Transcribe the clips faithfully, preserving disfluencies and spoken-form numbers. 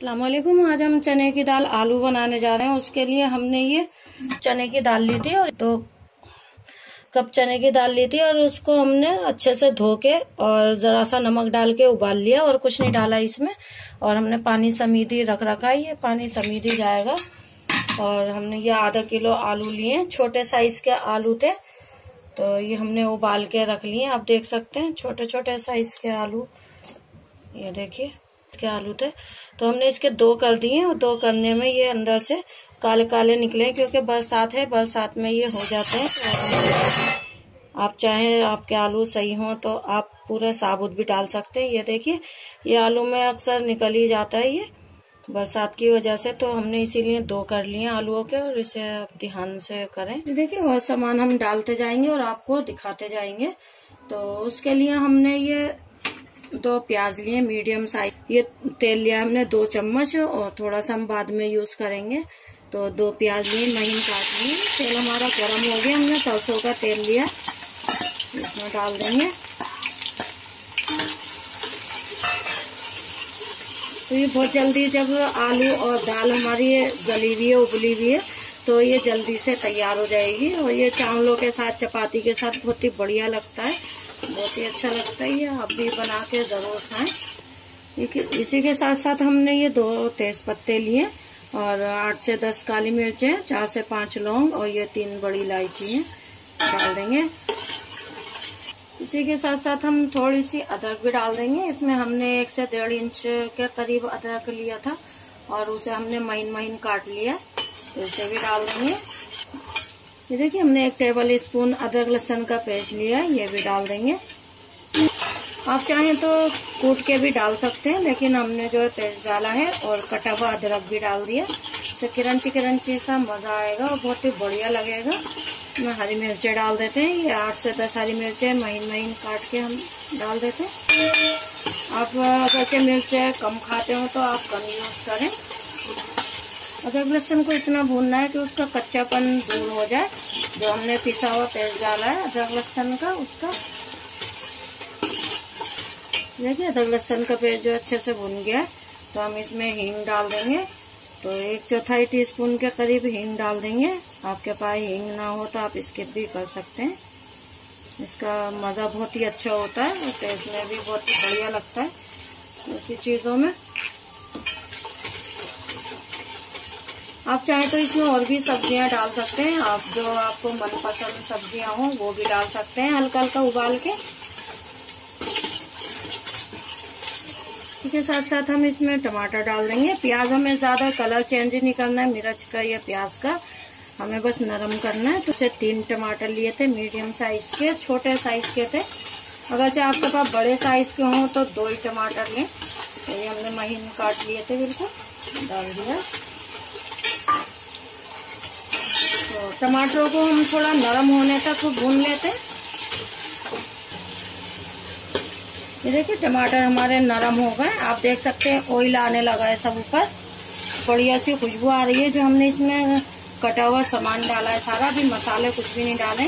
अस्सलाम वालेकुम। आज हम चने की दाल आलू बनाने जा रहे हैं। उसके लिए हमने ये चने की दाल ली थी और दो कप चने की दाल ली थी और उसको हमने अच्छे से धो के और जरा सा नमक डाल के उबाल लिया और कुछ नहीं डाला इसमें। और हमने पानी समीधी रख रखा है, ये पानी समीधी जाएगा। और हमने ये आधा किलो आलू लिए, छोटे साइज के आलू थे तो ये हमने उबाल के रख लिए। आप देख सकते हैं छोटे छोटे साइज के आलू, ये देखिए के आलू थे। तो हमने इसके दो कर दिए और दो करने में ये अंदर से काले काले निकले क्योंकि बरसात है, बरसात में ये हो जाते हैं। तो आप चाहें आपके आलू सही हो तो आप पूरे साबुत भी डाल सकते हैं। ये देखिए ये आलू में अक्सर निकल ही जाता है ये बरसात की वजह से, तो हमने इसीलिए दो कर लिए आलूओं के। और इसे आप ध्यान से करें। देखिए और सामान हम डालते जाएंगे और आपको दिखाते जाएंगे। तो उसके लिए हमने ये दो प्याज लिए मीडियम साइज, ये तेल लिया हमने दो चम्मच और थोड़ा सा हम बाद में यूज करेंगे। तो दो प्याज लिए महीन काट लिए। तेल हमारा गर्म हो गया, हमने सरसों का तेल लिया, इसमें डाल देंगे। तो ये बहुत जल्दी जब आलू और दाल हमारी गली हुई है, उबली हुई है, तो ये जल्दी से तैयार हो जाएगी। और ये चावलों के साथ, चपाती के साथ बहुत ही बढ़िया लगता है, बहुत ही अच्छा लगता है। ये आप भी बना के जरूर खाएं। इसी के साथ साथ हमने ये दो तेज पत्ते लिए और आठ से दस काली मिर्चें, चार से पांच लौंग और ये तीन बड़ी इलायची है, डाल देंगे। इसी के साथ साथ हम थोड़ी सी अदरक भी डाल देंगे। इसमें हमने एक से डेढ़ इंच के करीब अदरक लिया था और उसे हमने महीन महीन काट लिया, तो इसे भी डाल देंगे। ये देखिए हमने एक टेबल स्पून अदरक लहसुन का पेस्ट लिया है, ये भी डाल देंगे। आप चाहें तो कूट के भी डाल सकते हैं, लेकिन हमने जो है पेस्ट डाला है और कटा हुआ अदरक भी डाल दिया। इससे क्रंची क्रंची सा मजा आएगा और बहुत ही बढ़िया लगेगा। इसमें हरी मिर्चें डाल देते हैं, ये आठ से दस हरी मिर्चें महीन महीन काट के हम डाल देते हैं। आप अगर मिर्चें कम खाते हो तो आप कम यूज करें। अदरक लहसुन को इतना भूनना है कि उसका कच्चापन दूर हो जाए। जो हमने पिसा हुआ पेस्ट डाला है अदरक लहसुन का, उसका देखिए अदरक लहसुन का पेस्ट जो अच्छे से भून गया, तो हम इसमें हींग डाल देंगे। तो एक चौथाई टीस्पून के करीब हींग डाल देंगे। आपके पास हींग ना हो तो आप स्किप भी कर सकते हैं, इसका मजा बहुत ही अच्छा होता है और टेस्ट में भी बहुत ही बढ़िया लगता है ऐसी चीजों में। आप चाहें तो इसमें और भी सब्जियां डाल सकते हैं, आप जो आपको मनपसंद सब्जियां हो वो भी डाल सकते हैं हल्का हल्का उबाल के। इसके साथ साथ हम इसमें टमाटर डाल देंगे। प्याज हमें ज्यादा कलर चेंज नहीं करना है मिर्च का या प्याज का, हमें बस नरम करना है। तो उसे तीन टमाटर लिए थे, मीडियम साइज के, छोटे साइज के थे। अगर चाहे आपके पास बड़े साइज के हों तो दो ही टमाटर लें। तो ये हमने महीन काट लिए थे, बिल्कुल डाल दिया। तो टमाटरों को हम थोड़ा नरम होने तक भून लेते हैं। ये देखिए टमाटर हमारे नरम हो गए, आप देख सकते हैं ऑयल आने लगा है सब ऊपर, बढ़िया सी खुशबू आ रही है। जो हमने इसमें कटा हुआ सामान डाला है सारा, भी मसाले कुछ भी नहीं डाले।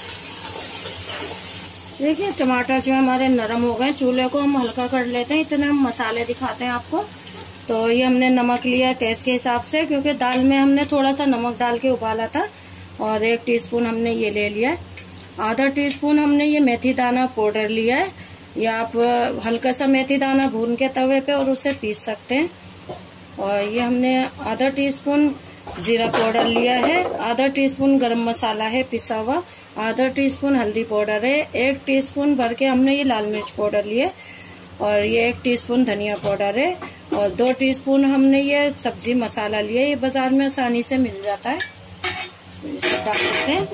देखिए टमाटर जो हमारे नरम हो गए, चूल्हे को हम हल्का कर लेते हैं, इतने हम मसाले दिखाते हैं आपको। तो ये हमने नमक लिया टेस्ट के हिसाब से, क्योंकि दाल में हमने थोड़ा सा नमक डाल के उबाला था। और एक टीस्पून हमने ये ले लिया है। आधा टीस्पून हमने ये मेथी दाना पाउडर लिया है, या आप हल्का सा मेथी दाना भून के तवे पे और उसे पीस सकते हैं। और ये हमने आधा टीस्पून जीरा पाउडर लिया है, आधा टीस्पून गरम मसाला है पिसा हुआ, आधा टीस्पून हल्दी पाउडर है, एक टीस्पून भर के हमने ये लाल मिर्च पाउडर लिए, और ये एक टीस्पून धनिया पाउडर है, और दो टीस्पून हमने ये सब्जी मसाला लिया। ये बाजार में आसानी से मिल जाता है, इसे डाल देते हैं।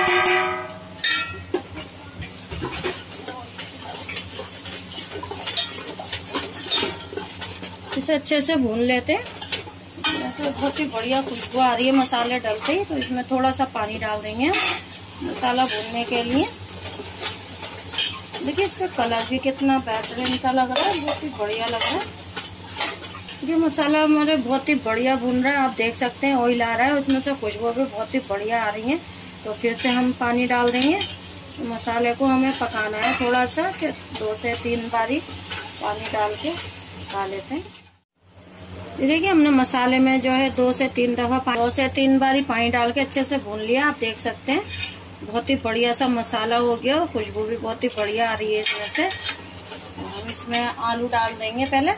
इसे अच्छे से भून लेते हैं। ऐसे बहुत ही बढ़िया खुशबू आ रही है मसाले डलते ही। तो इसमें थोड़ा सा पानी डाल देंगे मसाला भूनने के लिए। देखिए इसका कलर भी कितना बेहतरीन सा लग रहा है, बहुत ही बढ़िया लग रहा है। ये मसाला हमारे बहुत ही बढ़िया भून रहा है, आप देख सकते हैं ऑयल आ रहा है, उसमें से खुशबू भी बहुत ही बढ़िया आ रही है। तो फिर से हम पानी डाल देंगे। तो मसाले को हमें पकाना है थोड़ा सा, कि दो से तीन बारी पानी डाल के पका लेते हैं। ये देखिए हमने मसाले में जो है दो से तीन दफा दो से तीन बारी पानी डाल के अच्छे से भून लिया। आप देख सकते हैं बहुत ही बढ़िया सा मसाला हो गया और खुशबू भी बहुत ही बढ़िया आ रही है इसमें से। हम इसमें आलू डाल देंगे पहले।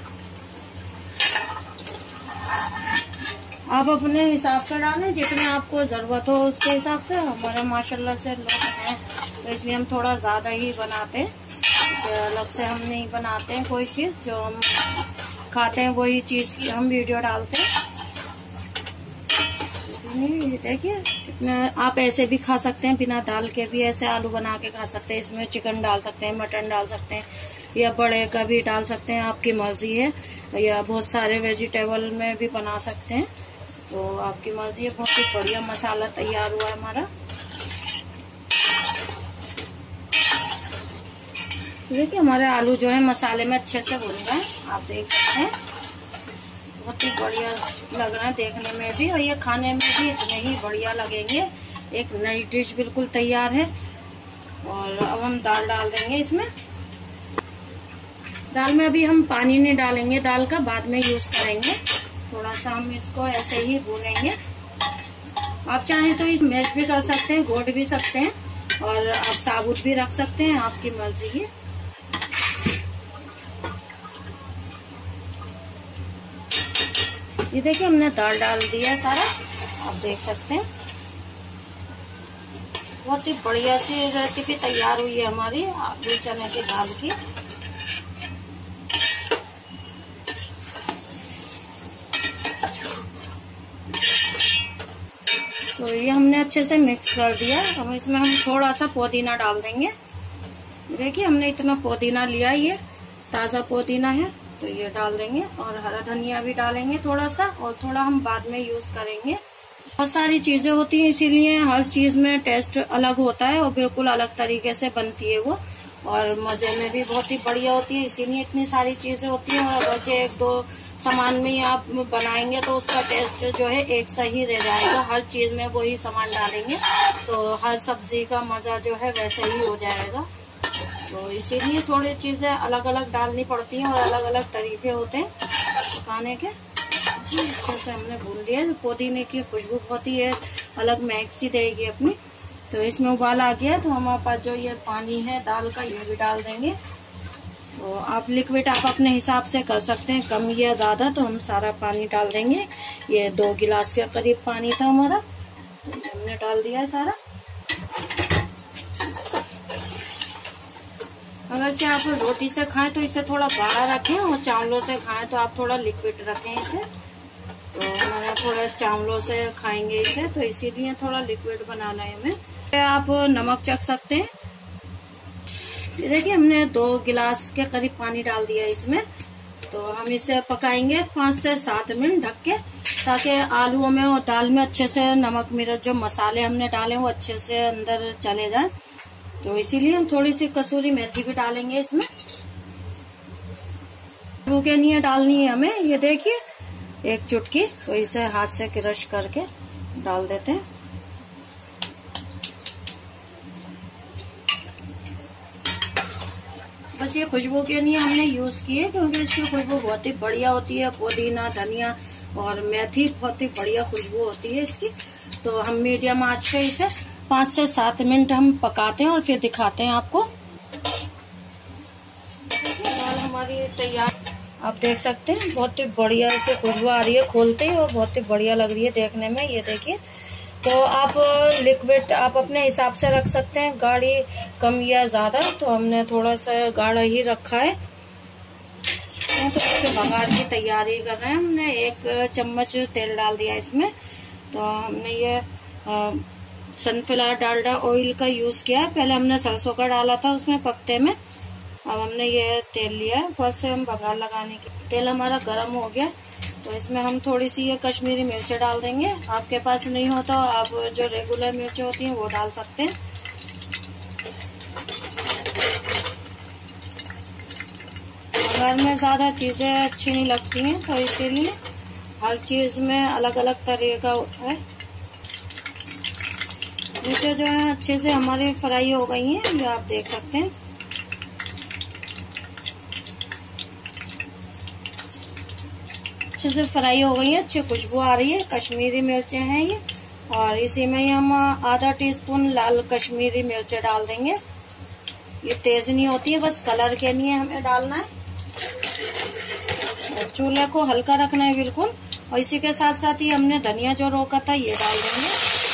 आप अपने हिसाब से डालें, जितने आपको जरूरत हो उसके हिसाब से। हमारे माशाल्लाह से लोग हैं तो इसलिए हम थोड़ा ज्यादा ही बनाते हैं, अलग से हम नहीं बनाते हैं कोई चीज। जो हम खाते हैं वही चीज की हम वीडियो डालते हैं। देखिए कितना, आप ऐसे भी खा सकते हैं, बिना दाल के भी ऐसे आलू बना के खा सकते हैं। इसमें चिकन डाल सकते हैं, मटन डाल सकते हैं, या बड़े का भी डाल सकते हैं, आपकी मर्जी है। या बहुत सारे वेजिटेबल में भी बना सकते हैं, तो आपकी मर्जी है। बहुत ही बढ़िया मसाला तैयार हुआ है हमारा। देखिए हमारे आलू जो है मसाले में अच्छे से भुन गए, आप देख सकते हैं। बहुत ही बढ़िया लग रहा है देखने में भी, और ये खाने में भी इतने ही बढ़िया लगेंगे। एक नई डिश बिल्कुल तैयार है। और अब हम दाल डाल देंगे इसमें। दाल में अभी हम पानी नहीं डालेंगे, दाल का बाद में यूज करेंगे। थोड़ा सा हम इसको ऐसे ही भूनेंगे। आप चाहें तो इस मैश भी कर सकते हैं, घोट भी सकते हैं, और आप साबुत भी रख सकते हैं, आपकी मर्जी है। ये देखिए हमने दाल डाल दिया सारा, आप देख सकते हैं। बहुत ही बढ़िया सी रेसिपी तैयार हुई है हमारी आलू चने की दाल की। तो ये हमने अच्छे से मिक्स कर दिया। अब इसमें हम थोड़ा सा पुदीना डाल देंगे। देखिए हमने इतना पुदीना लिया, ये ताजा पुदीना है, तो ये डाल देंगे। और हरा धनिया भी डालेंगे थोड़ा सा, और थोड़ा हम बाद में यूज करेंगे। बहुत सारी चीजें होती हैं, इसीलिए हर चीज में टेस्ट अलग होता है और बिल्कुल अलग तरीके से बनती है वो, और मजे में भी बहुत ही बढ़िया होती है। इसीलिए इतनी सारी चीजें होती हैं। और अगर जो एक दो सामान में ही आप बनाएंगे तो उसका टेस्ट जो है एक सही रह जाएगा। हर चीज में वही सामान डालेंगे तो हर सब्जी का मजा जो है वैसे ही हो जाएगा। तो इसीलिए थोड़ी चीजें अलग अलग डालनी पड़ती हैं और अलग अलग तरीके होते हैं पकाने के। अच्छे से हमने भून लिया। पुदीने की खुशबू बहुत ही है अलग महक सी देगी अपनी। तो इसमें उबाल आ गया, तो हमारे पास जो ये पानी है दाल का ये भी डाल देंगे। तो आप लिक्विड आप अपने हिसाब से कर सकते हैं, कम या ज्यादा। तो हम सारा पानी डाल देंगे। ये दो गिलास के करीब पानी था हमारा, तो हमने डाल दिया है सारा। अगर चाहे आप रोटी से खाएं तो इसे थोड़ा गाढ़ा रखें, और चावलों से खाएं तो आप थोड़ा लिक्विड रखें इसे। तो हमारा थोड़ा चावलों से खाएंगे इसे, तो इसीलिए थोड़ा लिक्विड बनाना है हमें। आप नमक चख सकते हैं। ये देखिए हमने दो गिलास के करीब पानी डाल दिया इसमें। तो हम इसे पकाएंगे पाँच से सात मिनट ढक के, ताकि आलूओं में और दाल में अच्छे से नमक मिर्च जो मसाले हमने डाले वो अच्छे से अंदर चले जाए। तो इसीलिए हम थोड़ी सी कसूरी मेथी भी डालेंगे इसमें। भूखे नहीं डालनी है हमें, ये देखिए एक चुटकी। तो इसे हाथ से क्रश करके डाल देते हैं। बस ये खुशबू के लिए हमने यूज की है, क्योंकि इसकी खुशबू बहुत ही बढ़िया होती है। पुदीना, धनिया और मेथी बहुत ही बढ़िया खुशबू होती है इसकी। तो हम मीडियम आंच पे इसे पाँच से सात मिनट हम पकाते हैं और फिर दिखाते हैं आपको। दाल हमारी तैयार, आप देख सकते हैं बहुत ही बढ़िया इसे खुशबू आ रही है खोलते ही, और बहुत ही बढ़िया लग रही है देखने में। ये देखिए, तो आप लिक्विड आप अपने हिसाब से रख सकते हैं, गाढ़ी कम या ज्यादा। तो हमने थोड़ा सा गाढ़ा ही रखा है। तो इसके बघार की तैयारी कर रहे हैं। हमने एक चम्मच तेल डाल दिया इसमें। तो हमने ये सनफ्लावर डालडा ऑयल का यूज किया है। पहले हमने सरसों का डाला था उसमें पकते में। अब हमने ये तेल लिया है ऊपर से हम बघार लगाने की। तेल हमारा गर्म हो गया, तो इसमें हम थोड़ी सी ये कश्मीरी मिर्च डाल देंगे। आपके पास नहीं हो तो आप जो रेगुलर मिर्च होती हैं वो डाल सकते हैं। घर में ज्यादा चीजें अच्छी नहीं लगती हैं, तो इसीलिए हर चीज में अलग अलग तरीका होता है। मिर्चें जो है अच्छे से हमारी फ्राई हो गई हैं, ये आप देख सकते हैं। अच्छे से फ्राई हो गई है, अच्छी खुशबू आ रही है। कश्मीरी मिर्चें हैं ये, और इसी में ही हम आधा टीस्पून लाल कश्मीरी मिर्च डाल देंगे। ये तेज नहीं होती है, बस कलर के लिए हमें डालना है। चूल्हे को हल्का रखना है बिल्कुल। और इसी के साथ साथ ही हमने धनिया जो रोका था ये डाल देंगे।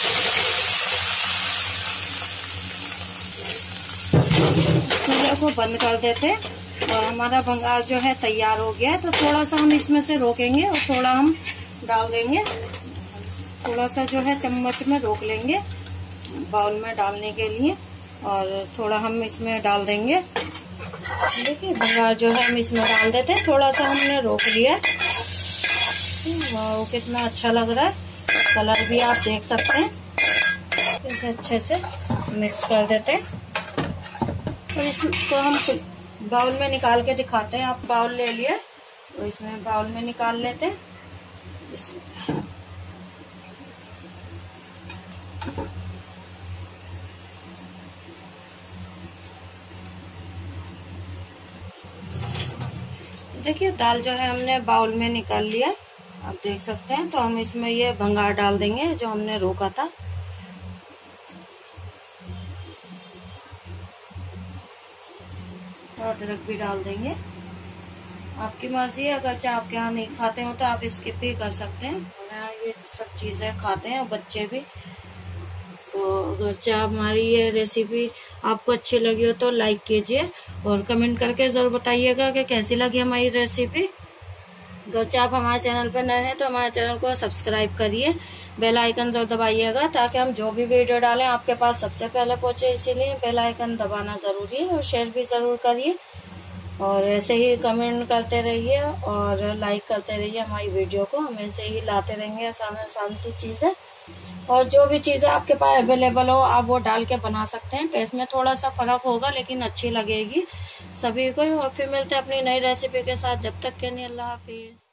चूल्हे को बंद कर देते और हमारा भंगार जो है तैयार हो गया है। तो थोड़ा सा हम इसमें से रोकेंगे और थोड़ा हम डाल देंगे। थोड़ा सा जो है चम्मच में रोक लेंगे बाउल में डालने के लिए, और थोड़ा हम इसमें डाल देंगे। देखिए भंगार जो है हम इसमें डाल देते हैं। थोड़ा सा हमने रोक लिया। वाह कितना अच्छा लग रहा है, कलर भी आप देख सकते हैं। इसे अच्छे से मिक्स कर देते हैं और इसको हम बाउल में निकाल के दिखाते हैं। आप बाउल ले लिए तो इसमें बाउल में निकाल लेते हैं। इसमें देखिए दाल जो है हमने बाउल में निकाल लिया, आप देख सकते हैं। तो हम इसमें ये भंगार डाल देंगे जो हमने रोका था। और अदरक भी डाल देंगे, आपकी मर्जी है। अगर चाहे आपके यहाँ नहीं खाते हो तो आप स्किप भी कर सकते हैं। यहाँ ये सब चीजें खाते हैं और बच्चे भी। तो अगर चाहे हमारी ये रेसिपी आपको अच्छी लगी हो तो लाइक कीजिए और कमेंट करके जरूर बताइएगा कि कैसी लगी हमारी रेसिपी। अगर चाहे आप हमारे चैनल पर नए हैं तो हमारे चैनल को सब्सक्राइब करिए, बेल आइकन जरूर दबाइएगा ताकि हम जो भी वीडियो डालें आपके पास सबसे पहले पहुंचे। इसीलिए बेल आइकन दबाना जरूरी है और शेयर भी जरूर करिए। और ऐसे ही कमेंट करते रहिए और लाइक करते रहिए हमारी वीडियो को। हम ऐसे ही लाते रहेंगे आसान आसान सी चीजें, और जो भी चीजें आपके पास अवेलेबल हो आप वो डाल के बना सकते हैं। टेस्ट में थोड़ा सा फर्क होगा लेकिन अच्छी लगेगी सभी को। और फिर मिलते हैं अपनी नई रेसिपी के साथ। जब तक के लिए अल्लाह हाफिज।